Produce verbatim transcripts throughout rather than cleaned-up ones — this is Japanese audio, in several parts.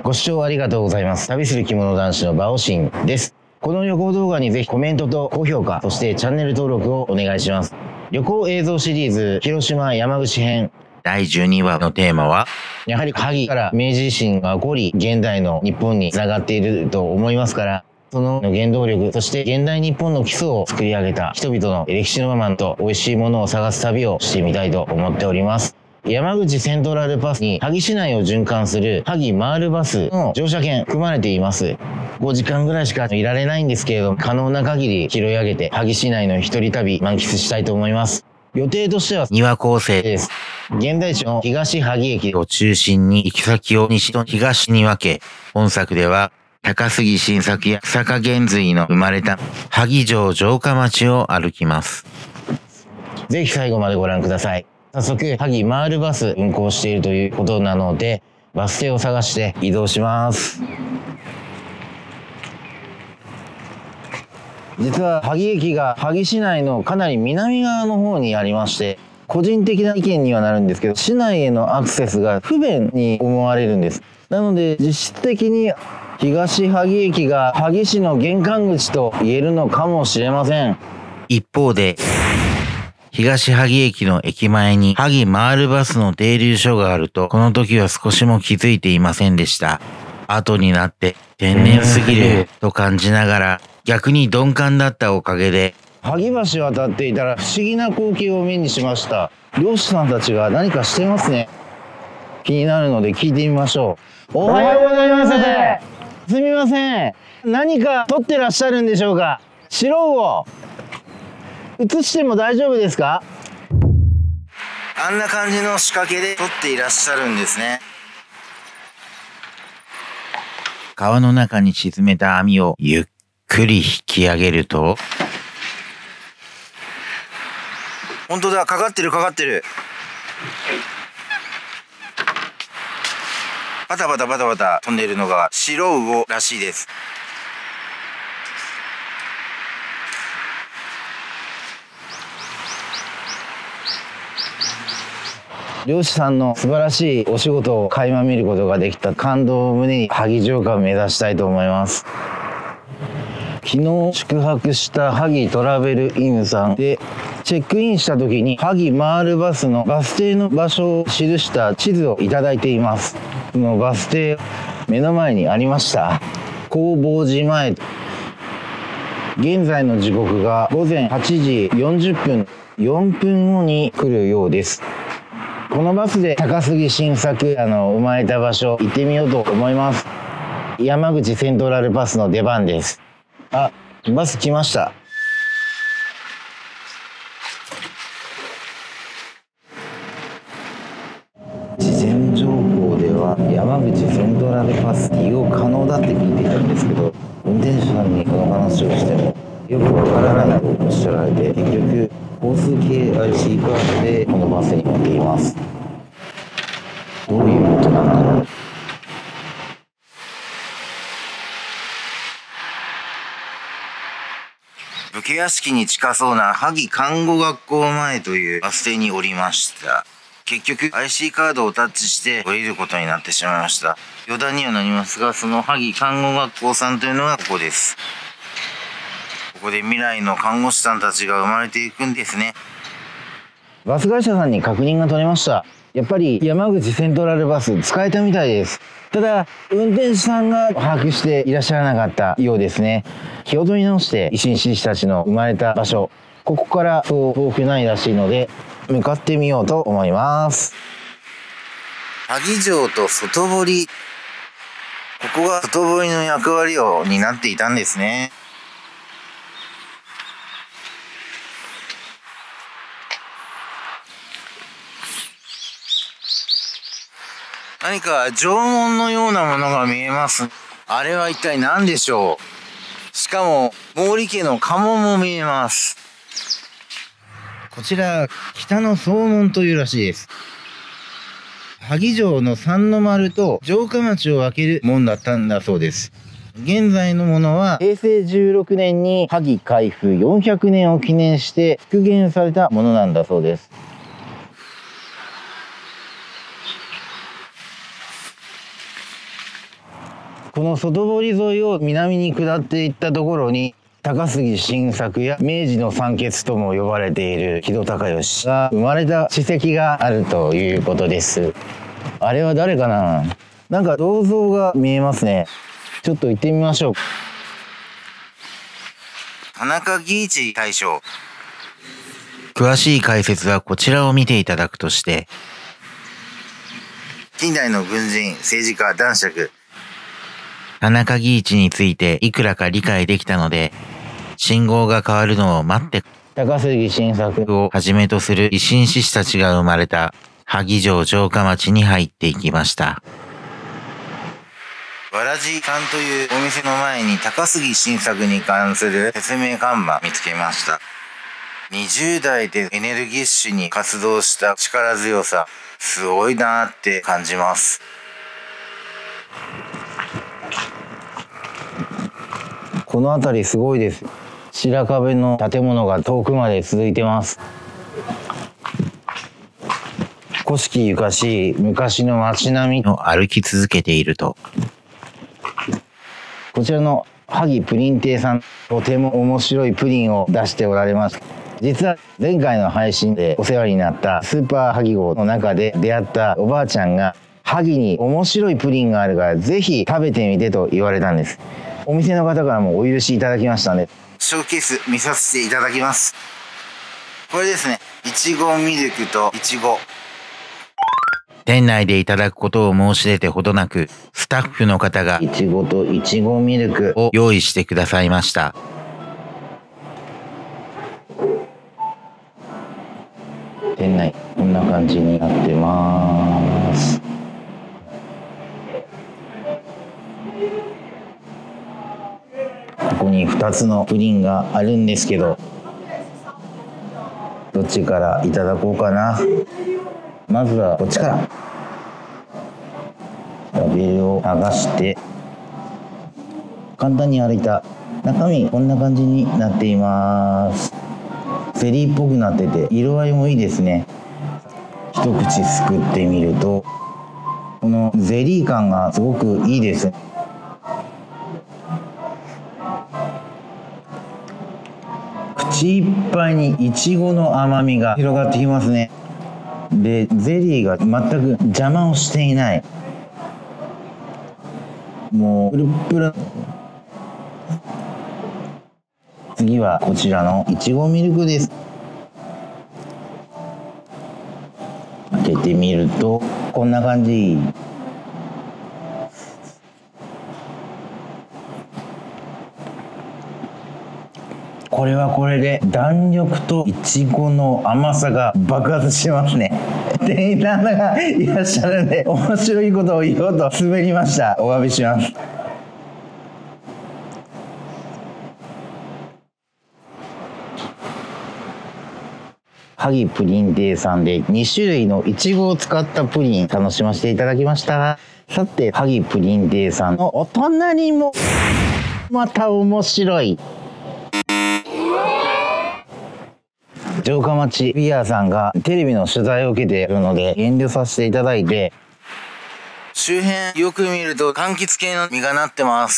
ご視聴ありがとうございます。旅する着物男子のバオシンです。この旅行動画にぜひコメントと高評価、そしてチャンネル登録をお願いします。旅行映像シリーズ広島山口編だいじゅうにわのテーマは、やはり萩から明治維新が起こり、現代の日本に繋がっていると思いますから、その原動力、そして現代日本の基礎を作り上げた人々の歴史のママと美味しいものを探す旅をしてみたいと思っております。山口セントラルパスに萩市内を循環する萩マールバスの乗車券組まれています。ごじかんぐらいしかいられないんですけれども、可能な限り拾い上げて萩市内の一人旅満喫したいと思います。予定としてはにわ構成です。現在地の東萩駅を中心に行き先を西と東に分け、本作では高杉晋作や草加玄瑞の生まれた萩城城下町を歩きます。ぜひ最後までご覧ください。早速、萩マールバス運行しているということなので、バス停を探して移動します。実は萩駅が萩市内のかなり南側の方にありまして、個人的な意見にはなるんですけど、市内へのアクセスが不便に思われるんです。なので実質的に東萩駅が萩市の玄関口と言えるのかもしれません。一方で、東萩駅の駅前に萩マールバスの停留所があると、この時は少しも気づいていませんでした。後になって天然すぎると感じながら、逆に鈍感だったおかげで、萩橋を渡っていたら不思議な光景を目にしました。漁師さんたちが何かしてますね。気になるので聞いてみましょう。おはようございます。すみません。何か撮ってらっしゃるんでしょうか。白魚。映しても大丈夫ですか？あんな感じの仕掛けで撮っていらっしゃるんですね。川の中に沈めた網をゆっくり引き上げると、本当だ、かかってるかかってる。バタバタバタバタ飛んでいるのが白魚らしいです。漁師さんの素晴らしいお仕事を垣間見ることができた感動を胸に萩城下を目指したいと思います。昨日宿泊した萩トラベルインさんでチェックインした時に萩マールバスのバス停の場所を記した地図をいただいています。そのバス停目の前にありました。弘法寺前。現在の時刻がごぜんはちじよんじゅっぷん、よんぷんごに来るようです。このバスで高杉晋作あの生まれた場所行ってみようと思います。山口セントラルバスの出番です。あ、バス来ました。事前情報では山口セントラルバス利用可能だって聞いていたんですけど、運転手さんにこの話をしてもよくわからないとおっしゃられて、結局交通系 アイシー カードでこのバスに乗っています。どういうことなんだろう。武家屋敷に近そうな萩看護学校前というバス停に降りました。結局 アイシー カードをタッチして降りることになってしまいました。余談にはなりますが、その萩看護学校さんというのがここです。ここで未来の看護師さんたちが生まれていくんですね。バス会社さんに確認が取れました。やっぱり山口セントラルバス使えたみたいです。ただ運転手さんが把握していらっしゃらなかったようですね。気を取り直して維新志士たちの生まれた場所、ここからそう遠くないらしいので向かってみようと思います。萩城と外堀、ここが外堀の役割を担っていたんですね。何か城門のようなものが見えます。あれは一体何でしょう。しかも毛利家の家紋も見えます。こちら北の総門というらしいです。萩城の三の丸と城下町を分ける門だったんだそうです。現在のものはへいせいじゅうろくねんに萩開府よんひゃくねんを記念して復元されたものなんだそうです。 この外堀沿いを南に下っていったところに、高杉晋作や明治の三傑とも呼ばれている木戸孝允が生まれた史跡があるということです。あれは誰かな？なんか銅像が見えますね。ちょっと行ってみましょう。田中義一大将。詳しい解説はこちらを見ていただくとして、近代の軍人、政治家、男爵、田中義一についていくらか理解できたので、信号が変わるのを待って、高杉晋作をはじめとする維新志士たちが生まれた萩城城下町に入っていきました。わらじさんというお店の前に高杉晋作に関する説明看板見つけました。にじゅう代でエネルギッシュに活動した力強さ、すごいなーって感じます。この辺りすごいです。白壁の建物が遠くまで続いてます。古式ゆかしい昔の街並みを歩き続けていると、こちらの萩プリン亭さん、とても面白いプリンを出しておられます。実は前回の配信でお世話になったスーパーハギ号の中で出会ったおばあちゃんが、萩に面白いプリンがあるからぜひ食べてみてと言われたんです。お店の方からもお許しいただきましたので、ショーケース見させていただきます。これですね、いちごミルクといちご。店内でいただくことを申し出てほどなく、スタッフの方がいちごといちごミルクを用意してくださいました。店内こんな感じになってます。ここにふたつのプリンがあるんですけど、どっちからいただこうかな。まずはこっちから。ラベルを剥がして簡単に歩いた。中身こんな感じになっています。ゼリーっぽくなってて色合いもいいですね。一口すくってみると、このゼリー感がすごくいいです。口いっぱいにいちごの甘みが広がってきますね。で、ゼリーが全く邪魔をしていない。もうプルプル。次はこちらのいちごミルクです。開けてみるとこんな感じ。これはこれで弾力といちごの甘さが爆発しますね。店員さんがいらっしゃるんで面白いことを言おうと滑りました。お詫びします。萩プリン亭さんでに種類のいちごを使ったプリン楽しませていただきました。さて、萩プリン亭さんのお隣もまた面白い城下町ビアさんがテレビの取材を受けているので遠慮させていただいて、周辺よく見ると柑橘系の実がなってます。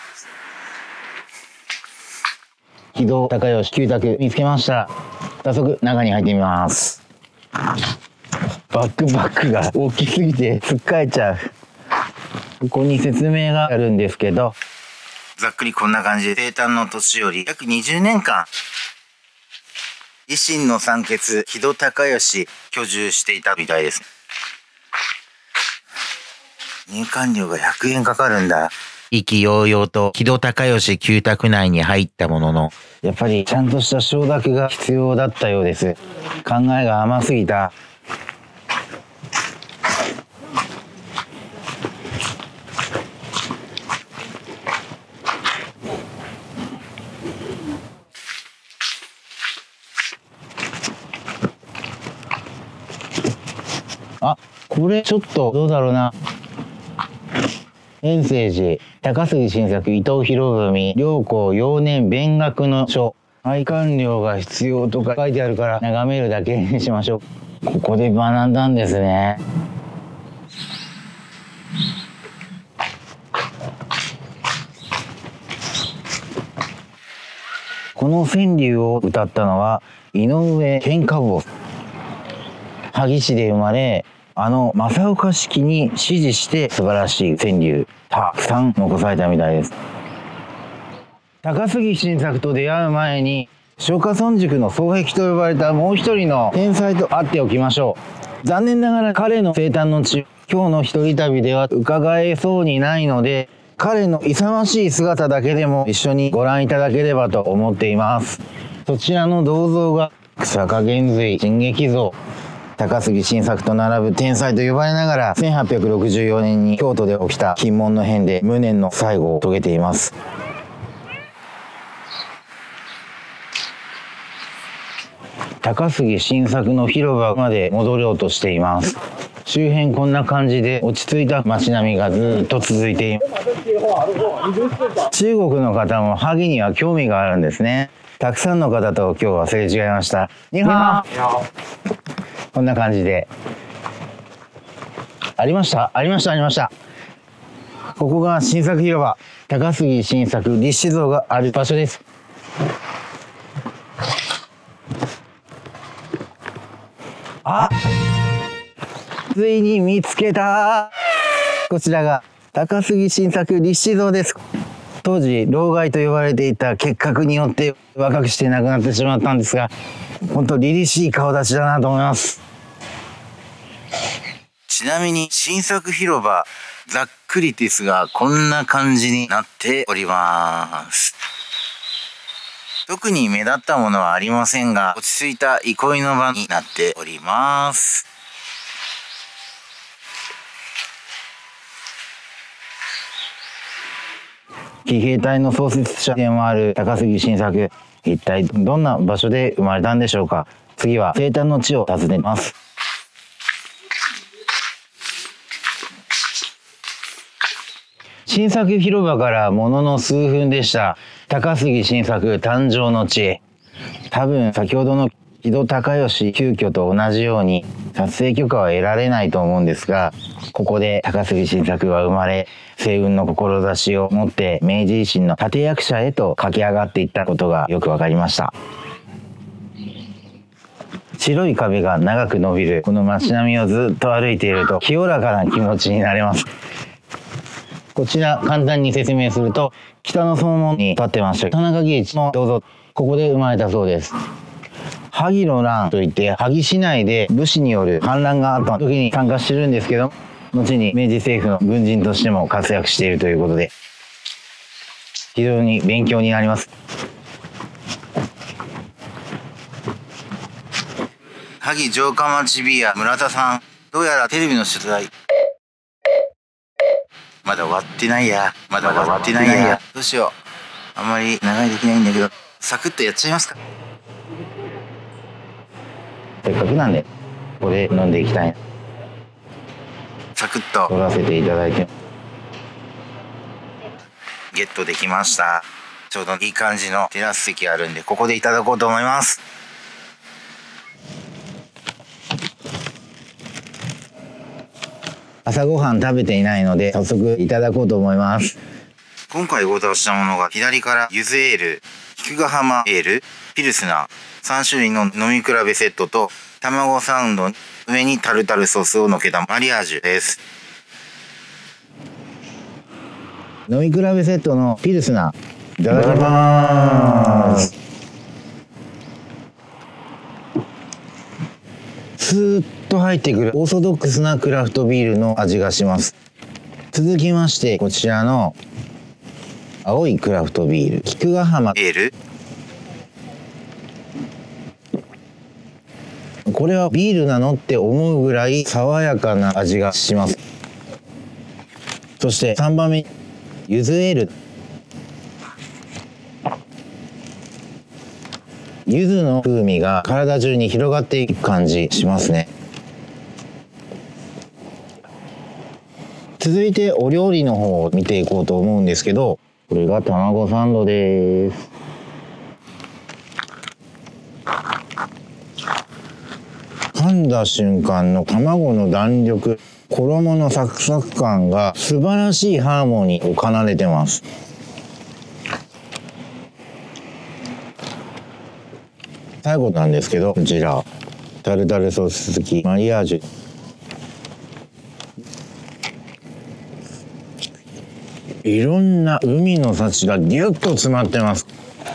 木戸孝允旧宅見つけました。早速中に入ってみます。バックバックが大きすぎてつっかえちゃう。ここに説明があるんですけど、ざっくりこんな感じで、生誕の年より約にじゅうねんかん維新の三傑木戸孝允居住していたみたいです。入館料がひゃくえんかかるんだ。意気揚々と木戸孝允旧宅内に入ったものの、やっぱりちゃんとした承諾が必要だったようです。考えが甘すぎた。あ、これちょっとどうだろうな。遠征寺、高杉晋作、伊藤博文、両校幼年勉学の書。配管料が必要とか書いてあるから眺めるだけにしましょう。ここで学んだんですね。 この川柳を歌ったのは井上健歌坊。萩市で生まれ、あの正岡子規に師事して素晴らしい川柳たくさん残されたみたいです。高杉晋作と出会う前に松下村塾の双璧と呼ばれたもう一人の天才と会っておきましょう。残念ながら彼の生誕の地、今日の一人旅では伺えそうにないので、彼の勇ましい姿だけでも一緒にご覧いただければと思っています。そちらの銅像が草加玄瑞新劇像。高杉晋作と並ぶ天才と呼ばれながらせんはっぴゃくろくじゅうよねんに京都で起きた禁門の変で無念の最後を遂げています。高杉晋作の広場まで戻ろうとしています。周辺こんな感じで落ち着いた街並みがずっと続いています。中国の方も萩には興味があるんですね。たくさんの方と今日はすれ違いました。にはこんな感じでありましたありましたありました。ここが晋作広場、高杉晋作立志像がある場所です。あ、ついに見つけた。こちらが高杉晋作立志像です。当時老害と呼ばれていた結核によって若くして亡くなってしまったんですが、本当凛々しい顔立ちだなと思います。ちなみに晋作広場、ざっくりですがこんな感じになっております。特に目立ったものはありませんが、落ち着いた憩いの場になっております。騎兵隊の創設者でもある高杉晋作、一体どんな場所で生まれたんでしょうか。次は生誕の地を訪ねます。晋作広場からものの数分でした。高杉晋作誕生の地。多分先ほどの木戸孝允急遽と同じように撮影許可は得られないと思うんですが、ここで高杉晋作は生まれ、星雲の志を持って明治維新の立役者へと駆け上がっていったことがよくわかりました。白い壁が長く伸びるこの街並みをずっと歩いていると清らかな気持ちになれます。こちら簡単に説明すると、北の総門に立ってました田中義一の銅像、ここで生まれたそうです。萩の乱といって萩市内で武士による反乱があった時に参加してるんですけど、後に明治政府の軍人としても活躍しているということで非常に勉強になります。萩城下町ビア村田さん、どうやらテレビの取材まだ終わってないやまだ終わってないやどうしよう、あんまり長いできないんだけどサクッとやっちゃいますか。せっかくなんでここで飲んでいきたい。サクッと取らせていただいてゲットできました。ちょうどいい感じのテラス席あるんでここでいただこうと思います。朝ごはん食べていないので早速いただこうと思います。今回ご出したものが左からゆずエール、菊ヶ浜エール、ピルスナーさん種類の飲み比べセットと卵サンド、上にタルタルソースをのけたマリアージュです。飲み比べセットのピルスナーいただきます。スーッと入ってくるオーソドックスなクラフトビールの味がします。続きましてこちらの青いクラフトビール菊ヶ浜エール、これはビールなのって思うぐらい爽やかな味がします。そしてさんばんめゆずエール、柚子の風味が体中に広がっていく感じしますね。続いてお料理の方を見ていこうと思うんですけど、これが卵サンドです。噛んだ瞬間の卵の弾力、衣のサクサク感が素晴らしいハーモニーを奏でてます。 最後なんですけど、こちらタルタルソース付きマリアージュ。いろんな海の幸がギュッと詰まってます。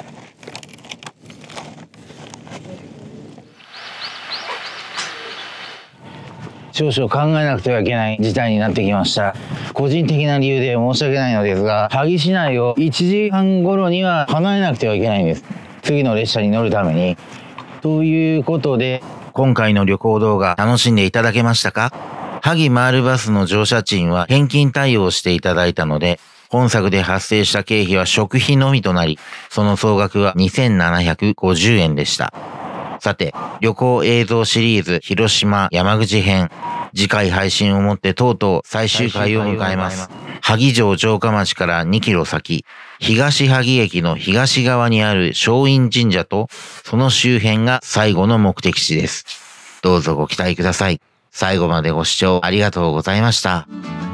少々考えなくてはいけない事態になってきました。個人的な理由で申し訳ないのですが、萩市内をいちじはん頃には離れなくてはいけないんです。次の列車に乗るために。ということで、今回の旅行動画楽しんでいただけましたか？萩マールバスの乗車賃は返金対応していただいたので、本作で発生した経費は食費のみとなり、その総額はにせんななひゃくごじゅうえんでした。さて、旅行映像シリーズ広島山口編、次回配信をもってとうとう最終回を迎えます。萩城城下町からにキロ先、東萩駅の東側にある松陰神社と、その周辺が最後の目的地です。どうぞご期待ください。最後までご視聴ありがとうございました。